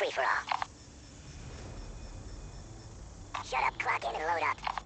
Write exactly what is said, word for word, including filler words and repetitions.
free-for-all. Shut up, clock in, and load up.